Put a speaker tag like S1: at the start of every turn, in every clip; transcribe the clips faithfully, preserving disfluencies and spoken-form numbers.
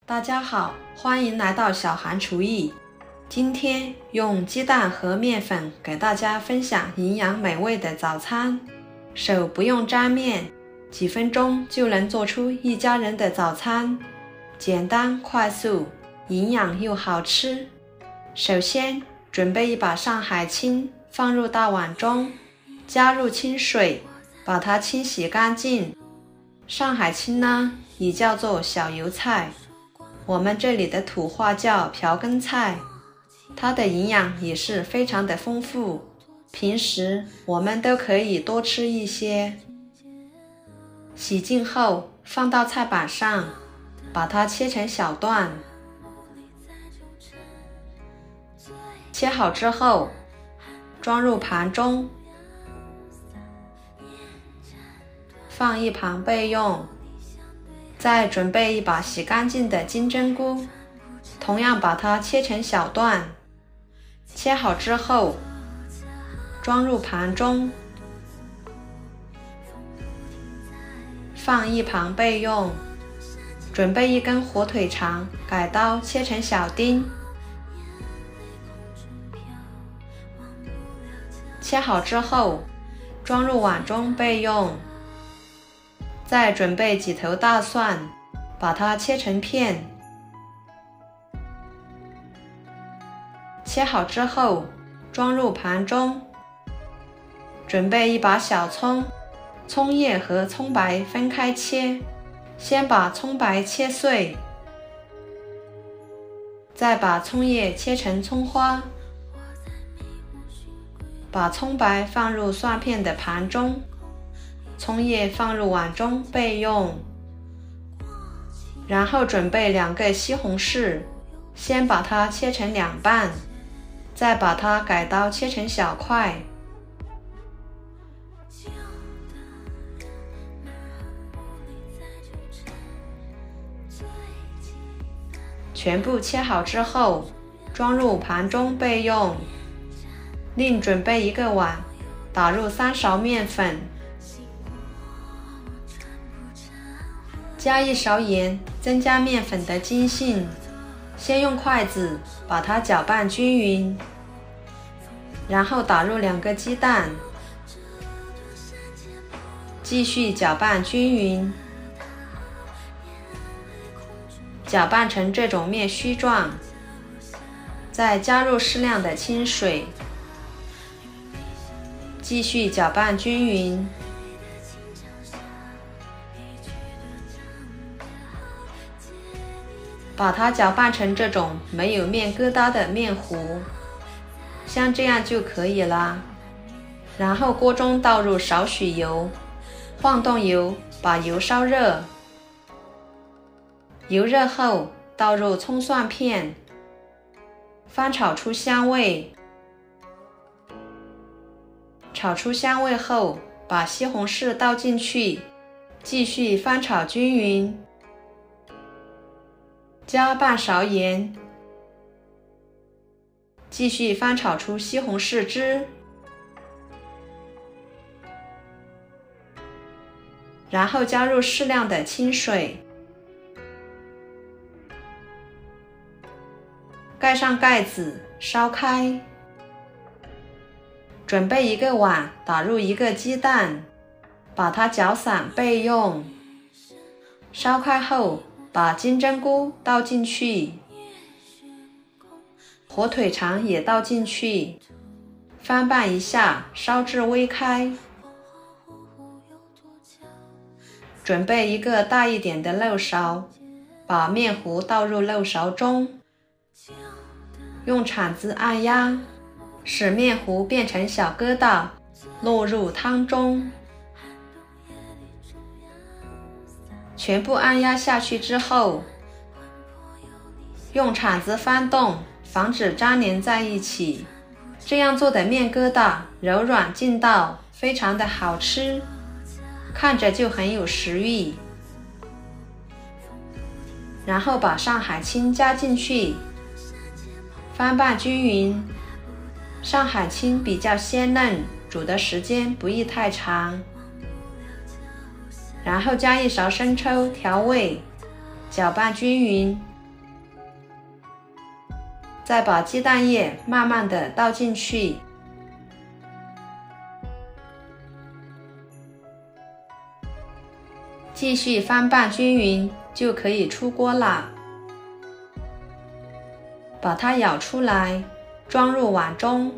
S1: 大家好，欢迎来到小韩厨艺。今天用鸡蛋和面粉给大家分享营养美味的早餐，手不用沾面，几分钟就能做出一家人的早餐，简单快速，营养又好吃。首先准备一把上海青，放入大碗中，加入清水，把它清洗干净。上海青呢，也叫做小油菜，我们这里的土话叫瓢根菜，它的营养也是非常的丰富，平时我们都可以多吃一些。洗净后放到菜板上，把它切成小段。切好之后装入盘中，放一旁备用。再准备一把洗干净的金针菇，同样把它切成小段。切好之后装入盘中，放一旁备用。准备一根火腿肠，改刀切成小丁。切好之后装入碗中备用。再准备几头大蒜，把它切成片。切好之后装入盘中。准备一把小葱，葱叶和葱白分开切，先把葱白切碎，再把葱叶切成葱花。把葱白放入蒜片的盘中，葱叶放入碗中备用。然后准备两个西红柿，先把它切成两半，再把它改刀切成小块。全部切好之后装入盘中备用。另准备一个碗，打入三勺面粉，加一勺盐，增加面粉的筋性。先用筷子把它搅拌均匀，然后打入两个鸡蛋，继续搅拌均匀，搅拌成这种面须状，再加入适量的清水，继续搅拌均匀。把它搅拌成这种没有面疙瘩的面糊，像这样就可以了。然后锅中倒入少许油，晃动油，把油烧热。油热后倒入葱蒜片，翻炒出香味。炒出香味后，把西红柿倒进去，继续翻炒均匀。加半勺盐，继续翻炒出西红柿汁，然后加入适量的清水，盖上盖子烧开。准备一个碗，打入一个鸡蛋，把它搅散备用。烧开后把金针菇倒进去，火腿肠也倒进去，翻拌一下，烧至微开。准备一个大一点的漏勺，把面糊倒入漏勺中，用铲子按压，使面糊变成小疙瘩，落入汤中。全部按压下去之后，用铲子翻动，防止粘连在一起。这样做的面疙瘩柔软劲道，非常的好吃，看着就很有食欲。然后把上海青加进去，翻拌均匀。上海青比较鲜嫩，煮的时间不宜太长。然后加一勺生抽调味，搅拌均匀， 再把鸡蛋液慢慢的倒进去，继续翻拌均匀就可以出锅啦。把它舀出来，装入碗中。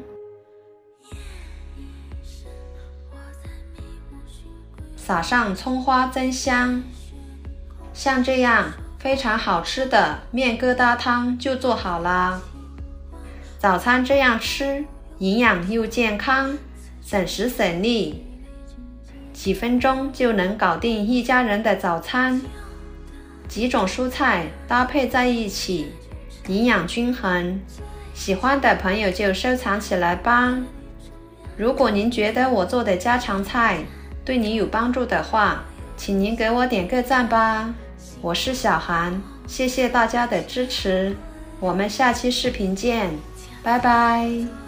S1: 撒上葱花增香，像这样非常好吃的面疙瘩汤就做好啦。早餐这样吃，营养又健康，省时省力，几分钟就能搞定一家人的早餐。几种蔬菜搭配在一起，营养均衡，喜欢的朋友就收藏起来吧。如果您觉得我做的家常菜对你有帮助的话，请您给我点个赞吧。我是小韩，谢谢大家的支持，我们下期视频见，拜拜。